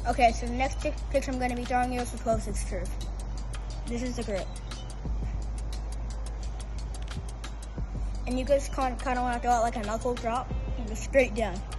Okay, so the next picture I'm going to be throwing you is the closest curve. This is the grip. And you guys kind of want to throw it like a knuckle drop and go straight down.